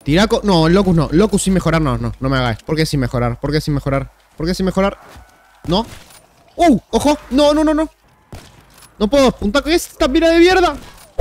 Tiraco. No, Locus no. Locus sin mejorar. No, no. No me hagáis. ¿Por qué sin mejorar? ¿Por qué sin mejorar? ¿Por qué sin mejorar? No. ¡Ojo! No, no, no, no. No puedo apuntar con esta mira de mierda.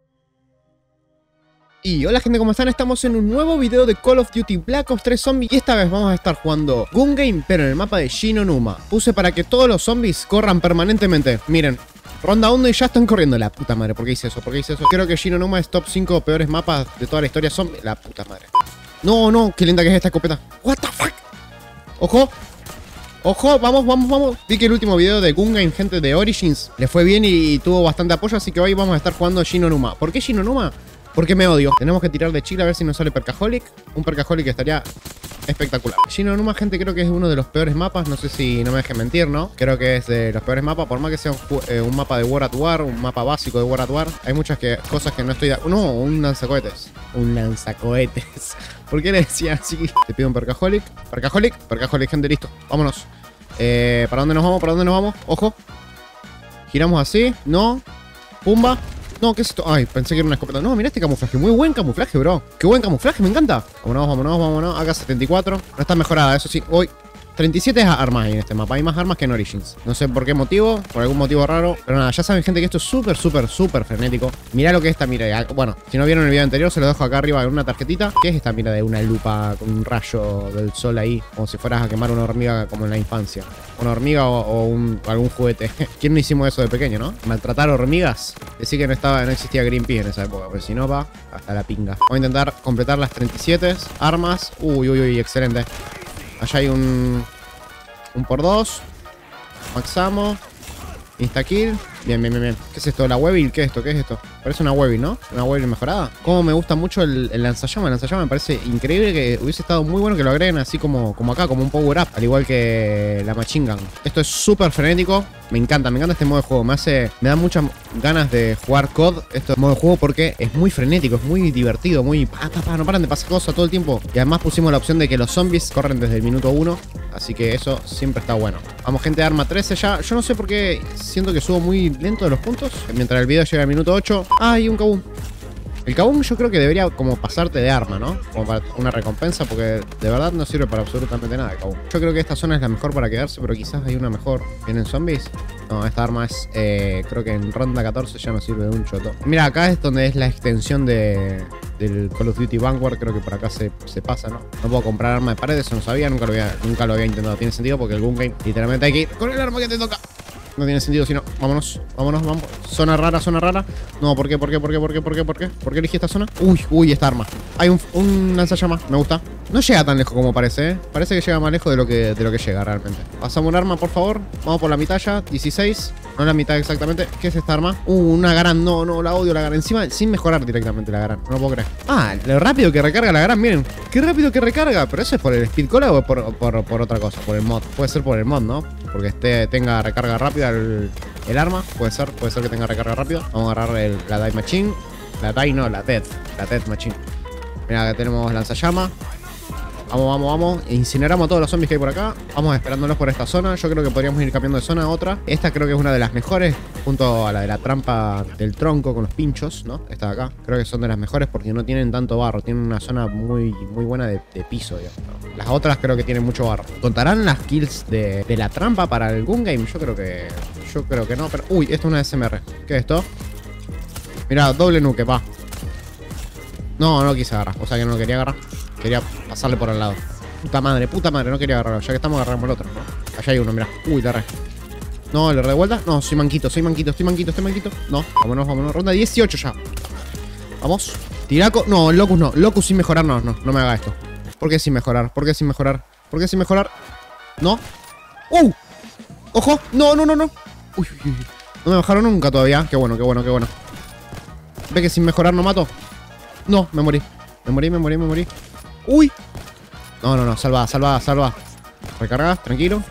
Y hola gente, ¿cómo están? Estamos en un nuevo video de Call of Duty Black Ops 3 Zombies. Y esta vez vamos a estar jugando Gun Game, pero en el mapa de Shinonuma. Puse para que todos los zombies corran permanentemente. Miren, ronda 1 y ya están corriendo. La puta madre, ¿por qué hice eso? ¿Por qué hice eso? Creo que Shinonuma es top 5 peores mapas de toda la historia zombie. La puta madre. No, no, qué linda que es esta escopeta. What the fuck. Ojo. Ojo, vamos, vamos, vamos. Vi que el último video de Gun Game, gente de Origins, le fue bien y tuvo bastante apoyo. Así que hoy vamos a estar jugando Shinonuma. ¿Por qué Shinonuma? Porque me odio. Tenemos que tirar de chile a ver si nos sale Percaholic. Un Percaholic estaría espectacular. Shinonuma, gente, creo que es uno de los peores mapas. No sé si no me dejen mentir, ¿no? Creo que es de los peores mapas. Por más que sea un mapa de War at War, un mapa básico de War at War, hay muchas cosas que no estoy de acuerdo. No, un lanzacohetes. Un lanzacohetes. ¿Por qué le decía así? Te pido un Percaholic. Percaholic, Percaholic, gente, listo. Vámonos. ¿Para dónde nos vamos? ¿Para dónde nos vamos? Ojo. Giramos así. No. Pumba. No, ¿qué es esto? Ay, pensé que era una escopeta. No, mira este camuflaje. Muy buen camuflaje, bro. Qué buen camuflaje, me encanta. Vámonos, vámonos, vámonos. Acá 74. No está mejorada, eso sí. Uy, 37 armas hay en este mapa. Hay más armas que en Origins. No sé por qué motivo. Por algún motivo raro. Pero nada, ya saben, gente, que esto es súper, súper, súper frenético. Mirá lo que es esta mira. Bueno, si no vieron el video anterior, se lo dejo acá arriba en una tarjetita. ¿Qué es esta mira de una lupa con un rayo del sol ahí? Como si fueras a quemar una hormiga como en la infancia. Una hormiga o algún juguete. ¿Quién no hicimos eso de pequeño, no? Maltratar hormigas. Decir que no existía Greenpeace en esa época. Pero si no va, hasta la pinga. Voy a intentar completar las 37 armas. Uy, uy, uy, excelente. Allá hay un por 2. Maxamo. Instakill. Bien, bien, bien, bien. ¿Qué es esto? ¿La Weevil? ¿Qué es esto? ¿Qué es esto? Parece una Weevil, ¿no? Una Weevil mejorada. Como me gusta mucho el lanzallamas. El lanzallamas me parece increíble, que hubiese estado muy bueno que lo agreguen así como acá, como un power up. Al igual que la Machine Gun. Esto es súper frenético. Me encanta este modo de juego. Me da muchas ganas de jugar COD, este modo de juego, porque es muy frenético, es muy divertido, muy... no paran de pasar cosas todo el tiempo. Y además pusimos la opción de que los zombies corren desde el minuto 1. Así que eso siempre está bueno. Vamos, gente, arma 13 ya. Yo no sé por qué siento que subo muy lento de los puntos. Mientras el video llega al minuto 8. ¡Ah! Y un Kaboom. El Kaboom yo creo que debería como pasarte de arma, ¿no? Como para una recompensa, porque de verdad no sirve para absolutamente nada el Kaboom. Yo creo que esta zona es la mejor para quedarse, pero quizás hay una mejor. ¿Vienen zombies? No, esta arma es... creo que en ronda 14 ya no sirve de un choto. Mira, acá es donde es la extensión del Call of Duty Vanguard. Creo que por acá se pasa, ¿no? No puedo comprar arma de pared, eso no sabía, nunca lo había intentado. Tiene sentido porque el Gun Game literalmente hay que ir con el arma que te toca. No tiene sentido, si no. Vámonos, vámonos, vamos. Zona rara, zona rara. No, ¿por qué? ¿Por qué elegí esta zona? Uy, esta arma. Hay un lanzallamas, me gusta. No llega tan lejos como parece, ¿eh? Parece que llega más lejos de lo que llega realmente. Pasamos un arma, por favor. Vamos por la mitad ya. 16. No la mitad exactamente. ¿Qué es esta arma? Una Garand. No, la odio la Garand. Encima, sin mejorar directamente la Garand. No lo puedo creer. Ah, lo rápido que recarga la Garand. Miren, qué rápido que recarga. ¿Pero eso es por el speed cola o por otra cosa? Por el mod. Puede ser por el mod, ¿no? Porque tenga recarga rápida el arma. Puede ser que tenga recarga rápida. Vamos a agarrar la Death Machine. La Death Machine. Mira, acá tenemos lanzallamas. Vamos. Incineramos a todos los zombies que hay por acá. Vamos esperándolos por esta zona. Yo creo que podríamos ir cambiando de zona a otra. Esta creo que es una de las mejores, junto a la de la trampa del tronco con los pinchos, ¿no? Esta de acá. Creo que son de las mejores porque no tienen tanto barro. Tienen una zona muy, muy buena de piso, digamos, ¿no? Las otras creo que tienen mucho barro. ¿Contarán las kills de la trampa para el Gun Game? Yo creo que no, pero... Uy, esto es una SMR. ¿Qué es esto? Mirá, doble nuke, pa. No quise agarrar. O sea que no lo quería agarrar. Quería pasarle por al lado. Puta madre, no quería agarrarlo. Ya que estamos, agarramos el otro, ¿no? Allá hay uno, mirá. Uy, le erré. No, le erré de vuelta. No, soy manquito. No, vámonos. Ronda 18 ya. Vamos. Tiraco. No, Locus no. Locus sin mejorar, no me haga esto. ¿Por qué sin mejorar? No. Ojo. No. Uy. No me bajaron nunca todavía. Qué bueno. ¿Ve que sin mejorar no mato? No, me morí. Uy. No. Salva. Recarga, tranquilo.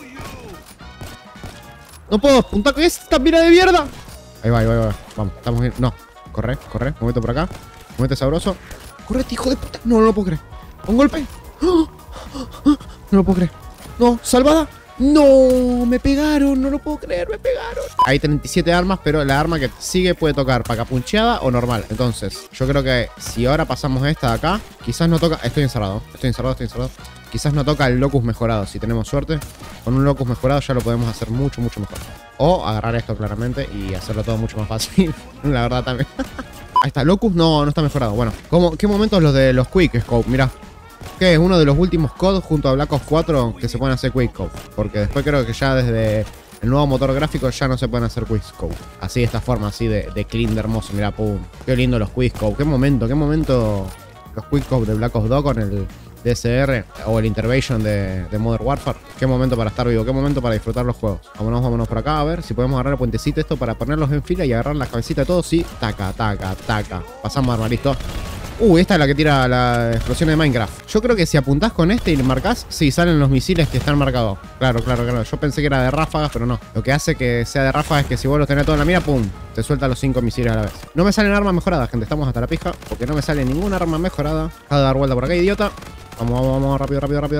No puedo apuntar con esta mira de mierda. Ahí va. Vamos, estamos bien. No. Corre. Movete por acá. Movete sabroso. Correte, hijo de puta. No lo puedo creer. Un golpe. No lo puedo creer. No, salvada. ¡No! ¡Me pegaron! No lo puedo creer, me pegaron. Hay 37 armas, pero la arma que sigue puede tocar pacapuncheada o normal. Entonces, yo creo que si ahora pasamos esta de acá, quizás no toca... Estoy encerrado. Quizás no toca el locus mejorado, si tenemos suerte. Con un locus mejorado ya lo podemos hacer mucho, mucho mejor. O agarrar esto claramente y hacerlo todo mucho más fácil. La verdad también. Ahí está, locus no está mejorado. Bueno, ¿qué momentos los de los quick scope? Mirá. Que es uno de los últimos COD junto a Black Ops 4 que se pueden hacer quickscope. Porque después creo que ya desde el nuevo motor gráfico ya no se pueden hacer quickscope. Así de esta forma, así de clean, de hermoso. Mirá, pum. Qué lindo los quickscope. Qué momento los quickscope de Black Ops 2 con el DSR o el Intervention de Modern Warfare. Qué momento para estar vivo, qué momento para disfrutar los juegos. Vámonos por acá a ver si podemos agarrar el puentecito esto para ponerlos en fila y agarrar la cabecita de todos. Sí, taca. Pasamos arma, listo. Esta es la que tira la explosión de Minecraft. Yo creo que si apuntás con este y le marcás, sí, salen los misiles que están marcados. Claro. Yo pensé que era de ráfagas, pero no. Lo que hace que sea de ráfagas es que si vos los tenés todo en la mira, ¡pum! Te suelta los 5 misiles a la vez. No me salen armas mejoradas, gente. Estamos hasta la pija. Porque no me sale ninguna arma mejorada. Acabo de dar vuelta por acá, idiota. Vamos, rápido.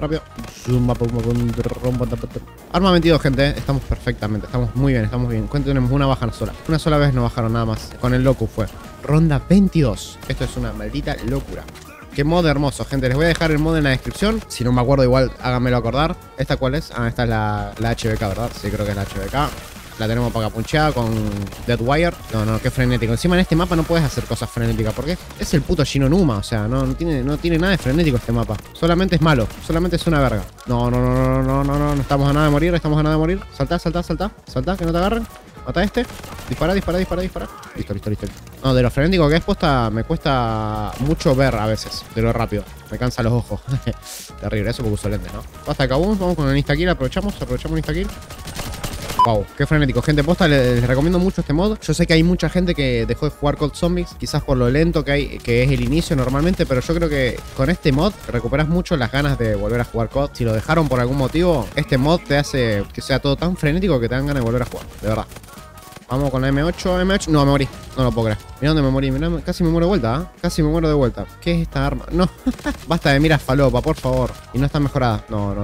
Arma 22, gente. Estamos perfectamente. Estamos muy bien, Tenemos una baja sola. Una sola vez no bajaron nada más. Con el Locus fue. Ronda 22. Esto es una maldita locura. Qué mod hermoso, gente. Les voy a dejar el mod en la descripción. Si no me acuerdo, igual háganmelo acordar. ¿Esta cuál es? Esta es la HBK, ¿verdad? Sí, creo que es la HBK. La tenemos para capuncheada con Deadwire. No, qué frenético. Encima en este mapa no puedes hacer cosas frenéticas porque es el puto Shi No Numa. O sea, no tiene nada de frenético este mapa. Solamente es malo. Solamente es una verga. No. Estamos a nada de morir. Saltá, que no te agarren. Mata a este. Dispara. Listo. No, de lo frenético que es posta, me cuesta mucho ver a veces. De lo rápido. Me cansa los ojos. Terrible, eso porque uso lentes, ¿no? Basta de cabum. Vamos con el instakill. Aprovechamos el instakill. Wow, qué frenético. Gente, posta, les recomiendo mucho este mod. Yo sé que hay mucha gente que dejó de jugar COD Zombies, quizás por lo lento que es el inicio normalmente, pero yo creo que con este mod recuperas mucho las ganas de volver a jugar COD. Si lo dejaron por algún motivo, este mod te hace que sea todo tan frenético que te dan ganas de volver a jugar, de verdad. Vamos con la M8. No, me morí. No lo puedo creer. Mirá dónde me morí. Mirá, casi me muero de vuelta, ¿eh? Casi me muero de vuelta. ¿Qué es esta arma? No. Basta de miras falopa, por favor. Y no está mejorada. No.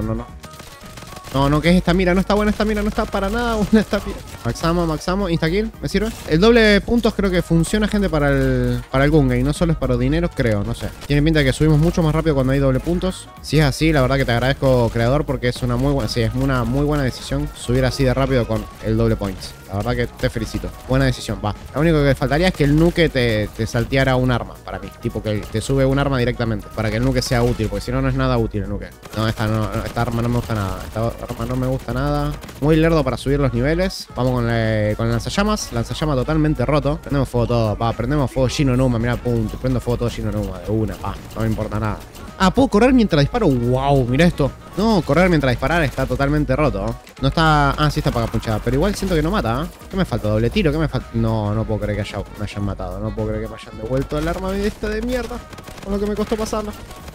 No, ¿qué es esta mira? No está buena esta mira, no está para nada buena esta mira. Maxamo, instakill, ¿me sirve? El doble puntos creo que funciona, gente, para el gun game. No solo es para dinero, creo, no sé. Tiene pinta de que subimos mucho más rápido cuando hay doble puntos. Si es así, la verdad que te agradezco, creador, porque es una muy buena decisión subir así de rápido con el doble points. La verdad que te felicito. Buena decisión, va. Lo único que faltaría es que el nuke te salteara un arma para mí. Tipo que te sube un arma directamente. Para que el nuke sea útil. Porque si no, no es nada útil el nuke. No, esta arma no me gusta nada. Esta arma no me gusta nada. Muy lerdo para subir los niveles. Vamos con el lanzallamas. Lanzallamas totalmente roto. Prendemos fuego todo, pa. Prendemos fuego Shi No Numa. Mirá, pum. Prendo fuego todo Shi No Numa. De una, pa. No me importa nada. ¿Puedo correr mientras disparo? ¡Wow! Mirá esto. No, correr mientras disparar está totalmente roto. No está... sí está para punchada. Pero igual siento que no mata. ¿Qué me falta? ¿Doble tiro? ¿Qué me falta? No puedo creer que me hayan matado. No puedo creer que me hayan devuelto el arma esta de mierda. Con lo que me costó pasarla.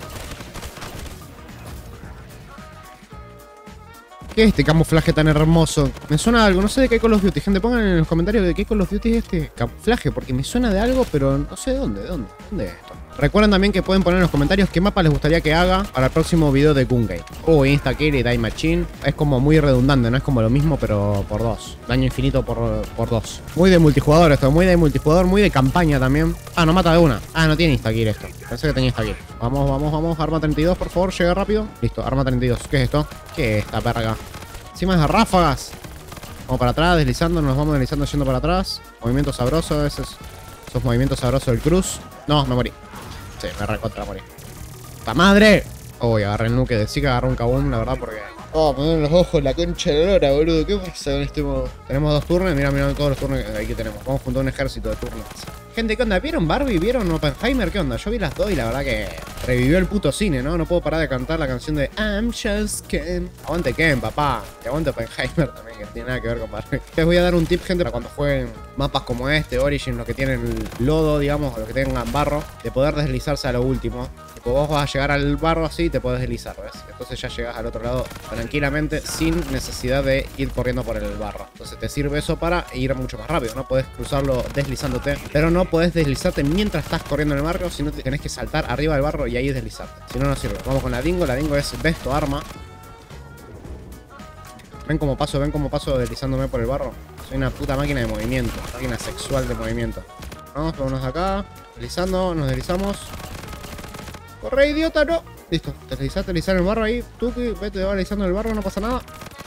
¿Qué es este camuflaje tan hermoso? Me suena a algo, no sé de qué Call of Duty. Gente, pongan en los comentarios de qué Call of Duty es este camuflaje, porque me suena de algo, pero no sé de dónde. ¿Dónde es esto? Recuerden también que pueden poner en los comentarios qué mapa les gustaría que haga para el próximo video de Gun Game. Instakill y Die Machine. Es como muy redundante, no es como lo mismo, pero por 2. Daño infinito por 2. Muy de multijugador esto, muy de campaña también. No mata de una. No tiene Instakill esto. Pensé que tenía Instakill. Vamos. Arma 32, por favor, llega rápido. Listo, arma 32. ¿Qué es esto? ¿Qué es esta verga? Encima es de ráfagas. Vamos para atrás, deslizando, nos vamos deslizando yendo para atrás. Movimiento sabroso, esos movimientos sabrosos del cruz. No, me morí. Sí, me recontra morí. ¡Pa madre! Agarré el nuke. Sí que agarré un kabum, la verdad, porque... me ven los ojos, la concha de la lora, boludo. ¿Qué pasa con este modo? Tenemos 2 turnos. Mirá todos los turnos que aquí tenemos. Vamos junto a un ejército de turnos. Gente, ¿qué onda? ¿Vieron Barbie? ¿Vieron Oppenheimer? ¿Qué onda? Yo vi las dos y la verdad que revivió el puto cine, ¿no? No puedo parar de cantar la canción de I'm just Ken. Aguante Ken, papá. Y aguante Oppenheimer también, que tiene nada que ver con Barbie. Les voy a dar un tip, gente, para cuando jueguen mapas como este, Origin, los que tienen lodo, digamos, o los que tengan barro, de poder deslizarse a lo último. Tipo, vos vas a llegar al barro así y te podés deslizar, ¿ves? Entonces ya llegas al otro lado tranquilamente, sin necesidad de ir corriendo por el barro. Entonces te sirve eso para ir mucho más rápido, ¿no? Podés cruzarlo deslizándote, pero no podés deslizarte mientras estás corriendo en el barro, sino que tenés que saltar arriba del barro y ahí deslizarte. Si no, no sirve. Vamos con la Dingo. La Dingo es besto arma. Ven cómo paso deslizándome por el barro. Soy una puta máquina de movimiento. Máquina sexual de movimiento. Vamos, vámonos de acá. Deslizando, nos deslizamos. Corre, idiota, no. Listo, te deslizar en el barro ahí. Tú, vete deslizando en el barro, no pasa nada.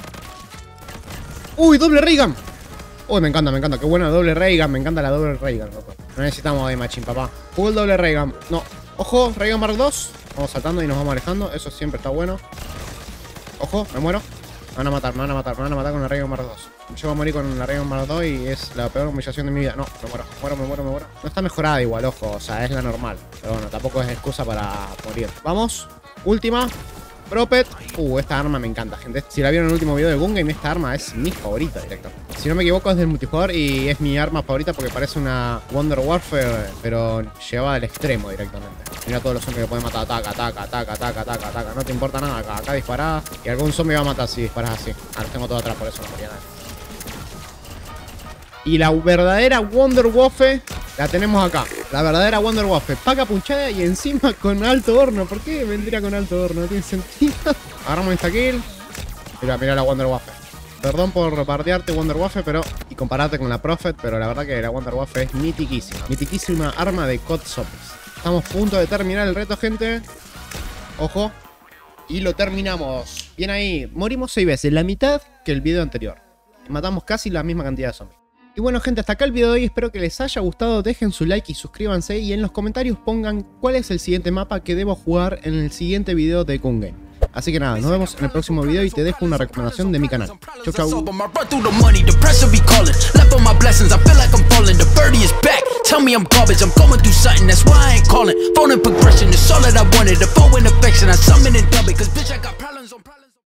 ¡Uy, doble Raygun! Uy, me encanta. Qué buena doble Raygun. Me encanta la doble Raygun, loco. No necesitamos de machín, papá. Full doble Raygun. No. Ojo, Raygun Mark 2. Vamos saltando y nos vamos alejando. Eso siempre está bueno. Ojo, me muero. Me van a matar con la Raygun Mark 2. Yo voy a morir con la Raygun Mark 2 y es la peor humillación de mi vida. No, me muero. No está mejorada igual, ojo. O sea, es la normal. Pero bueno, tampoco es excusa para morir. Vamos. Última. Propet. Esta arma me encanta, gente. Si la vieron en el último video de Gun Game, esta arma es mi favorita directamente. Si no me equivoco, es del multijugador y es mi arma favorita porque parece una Wonder Warfare, pero llevada al extremo directamente. Mira todos los zombies que pueden matar. Ataca. No te importa nada acá. Acá disparás y algún zombie va a matar si disparas así. Los tengo todo atrás, por eso no moría nada. Y la verdadera Wonder Warfare la tenemos acá. La verdadera Wonder Warfare. Paca punchada y encima con alto horno. ¿Por qué vendría con alto horno? No tiene sentido. Agarramos esta kill. Mira la Wonder Warfare. Perdón por bardearte, Wonder Warfare, pero y compararte con la Prophet, pero la verdad que la Wonder Warfare es mitiquísima. Mitiquísima arma de COD Zombies. Estamos a punto de terminar el reto, gente. Ojo. Y lo terminamos. Bien ahí. Morimos 6 veces. La mitad que el video anterior. Matamos casi la misma cantidad de zombies. Y bueno, gente, hasta acá el video de hoy. Espero que les haya gustado. Dejen su like y suscríbanse. Y en los comentarios pongan cuál es el siguiente mapa que debo jugar en el siguiente video de Gun Game. Así que nada, nos vemos en el próximo video y te dejo una recomendación de mi canal. Chau, chau. Tell me I'm garbage, I'm going through something, that's why I ain't calling. Phone and progression is all that I wanted. The phone and affection, I summon and dub it, cause bitch I got